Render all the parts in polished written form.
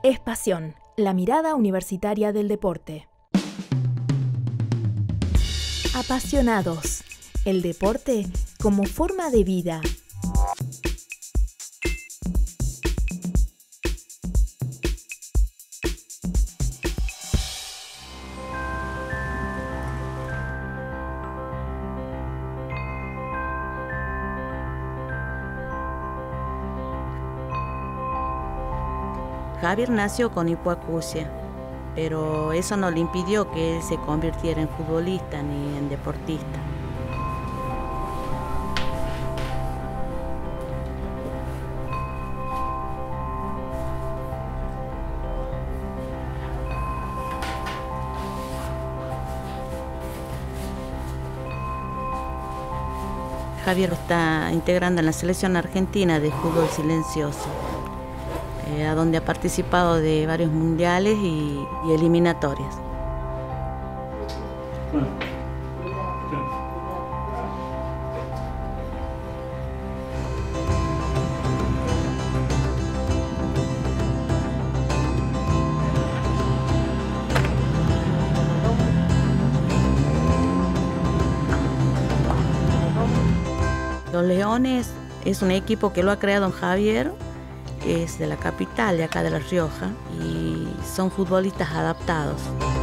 Es Pasión, la mirada universitaria del deporte. Apasionados, el deporte como forma de vida. Javier nació con hipoacusia, pero eso no le impidió que él se convirtiera en futbolista ni en deportista. Javier está integrando en la selección argentina de fútbol silencioso, a donde ha participado de varios mundiales y eliminatorias. Los Leones es un equipo que lo ha creado Javier. Es de la capital, de acá de La Rioja, y son futbolistas adaptados.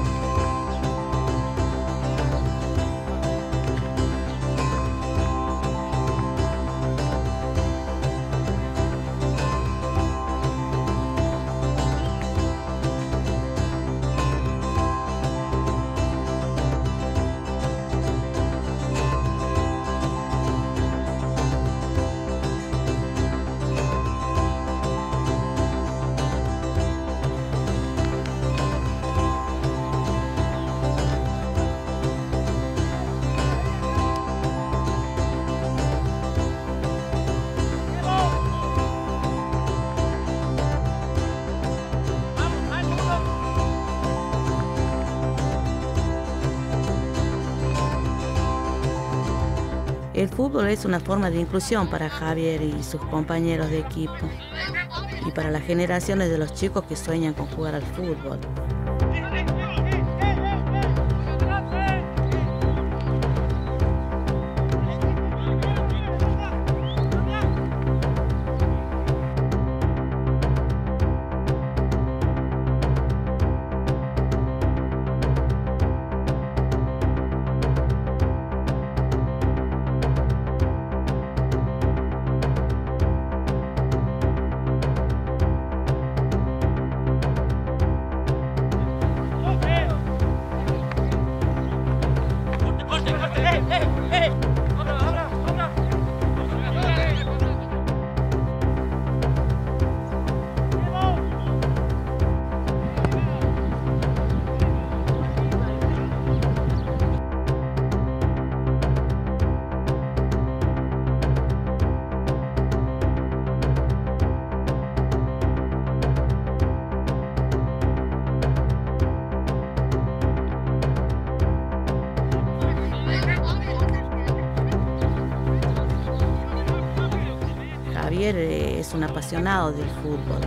El fútbol es una forma de inclusión para Javier y sus compañeros de equipo y para las generaciones de los chicos que sueñan con jugar al fútbol. Javier es un apasionado del fútbol.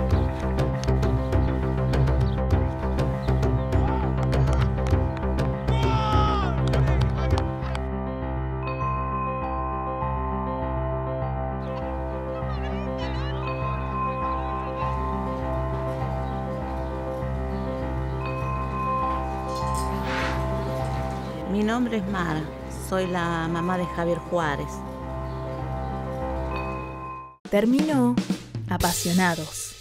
Mi nombre es Mara, soy la mamá de Javier Juárez. Terminó Apasionados.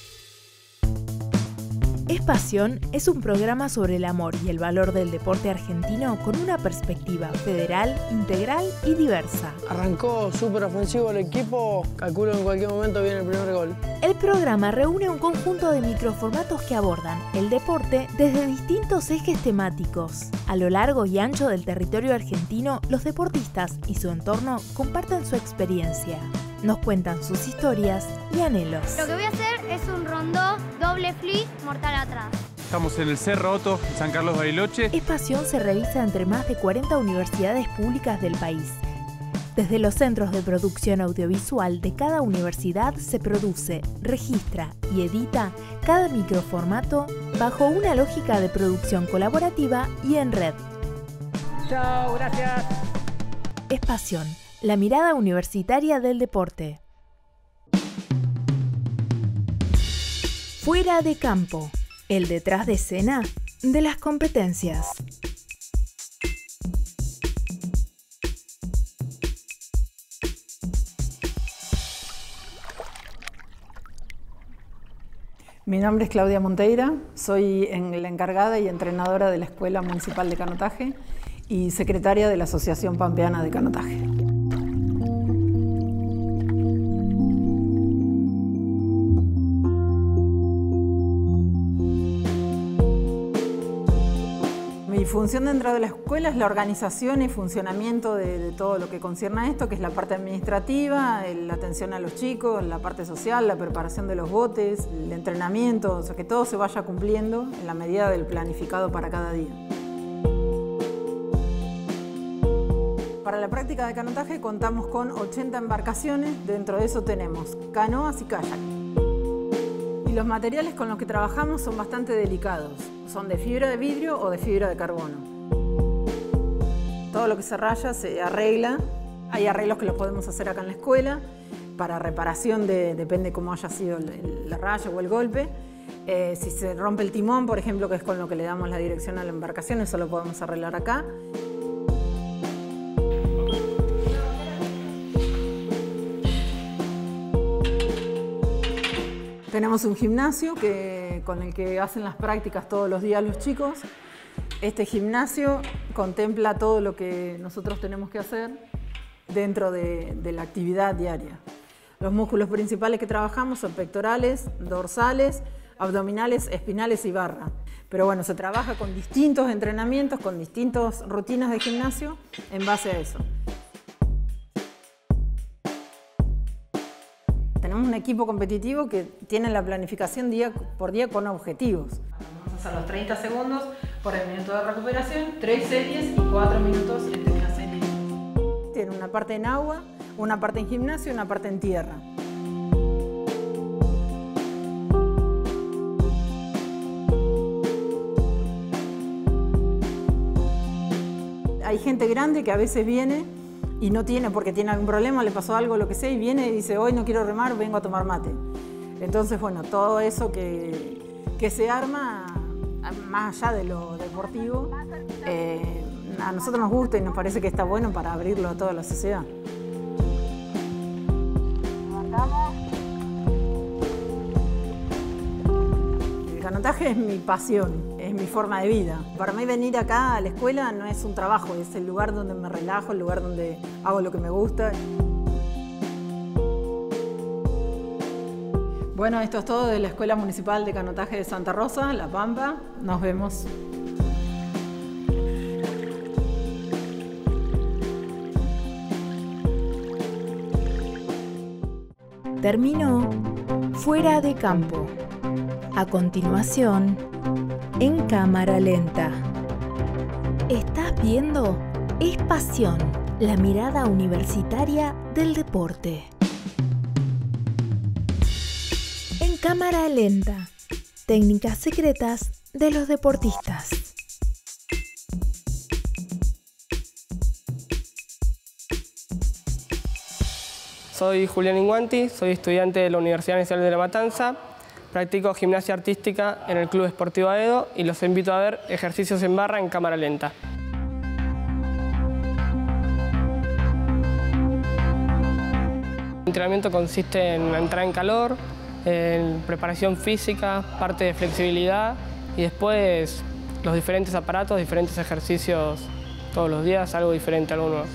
Es Pasión es un programa sobre el amor y el valor del deporte argentino con una perspectiva federal, integral y diversa. Arrancó súper ofensivo el equipo, calculo en cualquier momento viene el primer gol. El programa reúne un conjunto de microformatos que abordan el deporte desde distintos ejes temáticos. A lo largo y ancho del territorio argentino, los deportistas y su entorno comparten su experiencia. Nos cuentan sus historias y anhelos. Lo que voy a hacer es un rondó, doble flip, mortal atrás. Estamos en el Cerro Otto, San Carlos Bariloche. Es Pasión se realiza entre más de 40 universidades públicas del país. Desde los centros de producción audiovisual de cada universidad se produce, registra y edita cada microformato bajo una lógica de producción colaborativa y en red. Chao, gracias. Espación, la mirada universitaria del deporte. Fuera de campo, el detrás de escena de las competencias. Mi nombre es Claudia Monteira, soy la encargada y entrenadora de la Escuela Municipal de Canotaje y secretaria de la Asociación Pampeana de Canotaje. Mi función dentro de la escuela es la organización y funcionamiento de todo lo que concierne a esto, que es la parte administrativa, la atención a los chicos, la parte social, la preparación de los botes, el entrenamiento, o sea, que todo se vaya cumpliendo en la medida del planificado para cada día. Para la práctica de canotaje contamos con 80 embarcaciones, dentro de eso tenemos canoas y kayak. Y los materiales con los que trabajamos son bastante delicados. Son de fibra de vidrio o de fibra de carbono. Todo lo que se raya se arregla. Hay arreglos que los podemos hacer acá en la escuela para reparación depende cómo haya sido la raya o el golpe. Si se rompe el timón, por ejemplo, que es con lo que le damos la dirección a la embarcación, eso lo podemos arreglar acá. Tenemos un gimnasio con el que hacen las prácticas todos los días los chicos. Este gimnasio contempla todo lo que nosotros tenemos que hacer dentro de la actividad diaria. Los músculos principales que trabajamos son pectorales, dorsales, abdominales, espinales y barra. Pero bueno, se trabaja con distintos entrenamientos, con distintas rutinas de gimnasio en base a eso. Tenemos un equipo competitivo que tiene la planificación día por día con objetivos. Vamos a hacer los 30 segundos por el minuto de recuperación, 3 series y 4 minutos entre una serie. Tiene una parte en agua, una parte en gimnasio y una parte en tierra. Hay gente grande que a veces viene y no tiene, porque tiene algún problema, le pasó algo, lo que sea, y viene y dice, hoy no quiero remar, vengo a tomar mate. Entonces, bueno, todo eso que se arma, más allá de lo deportivo, a nosotros nos gusta y nos parece que está bueno para abrirlo a toda la sociedad. El canotaje es mi pasión, es mi forma de vida. Para mí venir acá a la escuela no es un trabajo, es el lugar donde me relajo, el lugar donde hago lo que me gusta. Bueno, esto es todo de la Escuela Municipal de Canotaje de Santa Rosa, La Pampa. Nos vemos. Terminó Fuera de Campo. A continuación, en cámara lenta. Estás viendo Espación, la mirada universitaria del deporte. En cámara lenta, técnicas secretas de los deportistas. Soy Julián Inguanti, soy estudiante de la Universidad Nacional de La Matanza. Practico gimnasia artística en el Club Esportivo Aedo y los invito a ver ejercicios en barra en cámara lenta. El entrenamiento consiste en entrar en calor, en preparación física, parte de flexibilidad y después los diferentes aparatos, diferentes ejercicios todos los días, algo diferente, algo nuevo.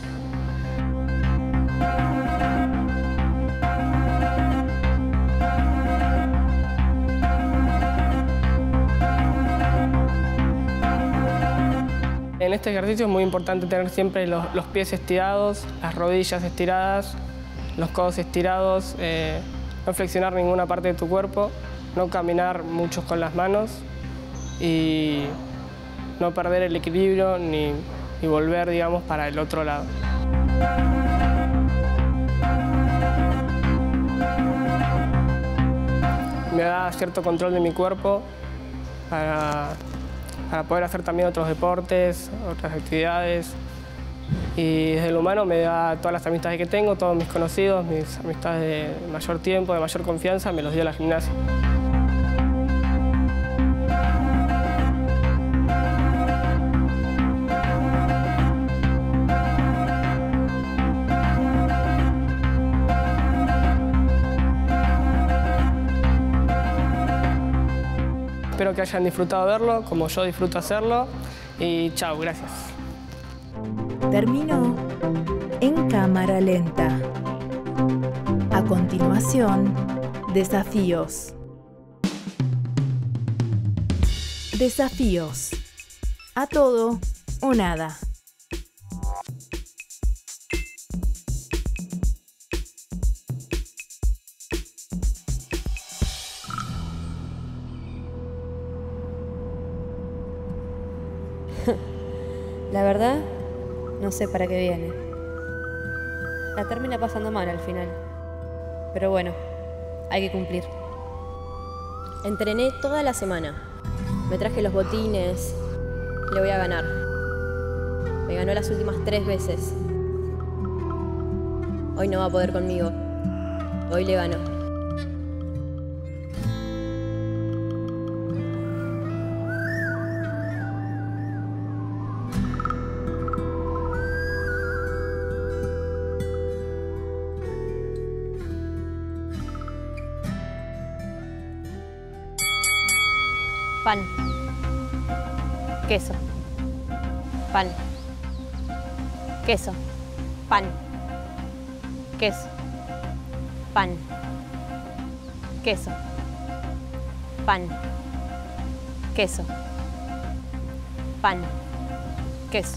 En este ejercicio es muy importante tener siempre los pies estirados, las rodillas estiradas, los codos estirados, no flexionar ninguna parte de tu cuerpo, no caminar mucho con las manos y no perder el equilibrio ni volver, digamos, para el otro lado. me da cierto control de mi cuerpo para poder hacer también otros deportes, otras actividades. Y desde lo humano me da todas las amistades que tengo, todos mis conocidos, mis amistades de mayor tiempo, de mayor confianza, me los dio la gimnasia. Espero que hayan disfrutado verlo, como yo disfruto hacerlo. Y chao, gracias. Terminó en cámara lenta. A continuación, desafíos. Desafíos. A todo o nada. La verdad, no sé para qué viene. La termina pasando mal al final. Pero bueno, hay que cumplir. Entrené toda la semana. Me traje los botines. Le voy a ganar. Me ganó las últimas 3 veces. Hoy no va a poder conmigo. Hoy le gano. Pan, queso, pan, queso, pan, queso, pan, queso, pan, queso, pan, queso.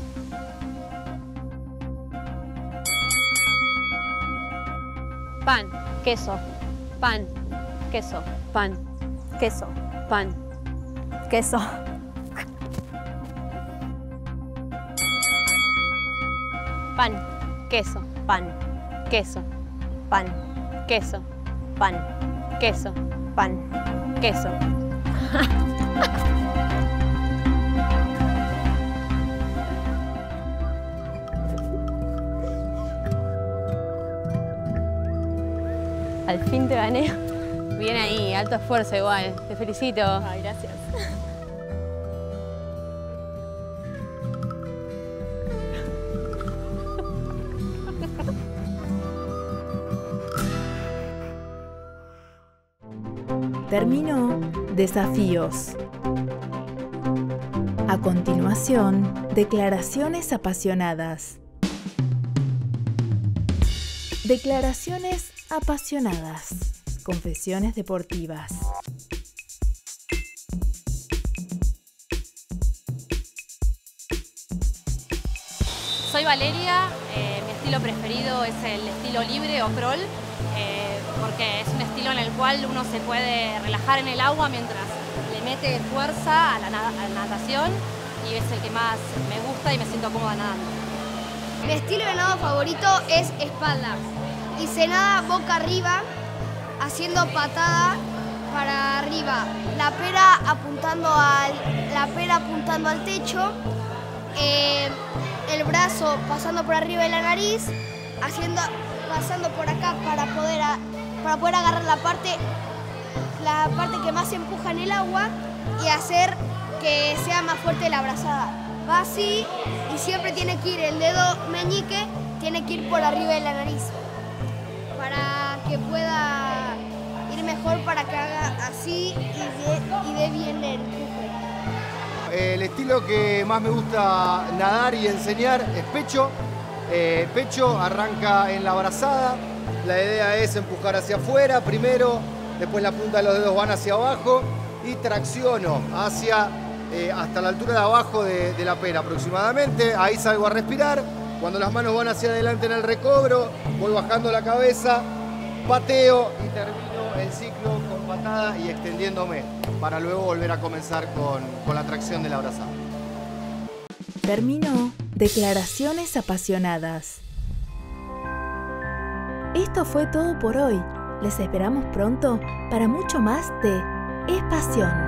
Pan, queso, pan, queso, pan, queso, pan. Queso. Pan, queso, pan, queso, pan, queso, pan, queso, pan, queso. Al fin te gané. Bien ahí, alto esfuerzo igual. Te felicito. Ay, gracias. Terminó desafíos. A continuación, declaraciones apasionadas. Declaraciones apasionadas. Confesiones deportivas. Soy Valeria, mi estilo preferido es el estilo libre o crawl, porque es un estilo en el cual uno se puede relajar en el agua mientras le mete fuerza a la natación, y es el que más me gusta y me siento cómoda nadando. Mi estilo de nado favorito es espalda y se nada boca arriba, haciendo patada para arriba, la pera apuntando al techo, el brazo pasando por arriba de la nariz, pasando por acá para poder agarrar la parte que más empuja en el agua y hacer que sea más fuerte la brazada. Va así y siempre tiene que ir el dedo meñique, tiene que ir por arriba de la nariz para que pueda ir mejor, para que haga así y dé bien el empuje. El estilo que más me gusta nadar y enseñar es pecho. Pecho arranca en la brazada. La idea es empujar hacia afuera primero, después la punta de los dedos van hacia abajo y tracciono hasta la altura de abajo de la pera aproximadamente. Ahí salgo a respirar. Cuando las manos van hacia adelante en el recobro, voy bajando la cabeza, pateo y termino el ciclo con patada y extendiéndome para luego volver a comenzar con la tracción de la brazada. Terminó declaraciones apasionadas. Esto fue todo por hoy. Les esperamos pronto para mucho más de Es Pasión.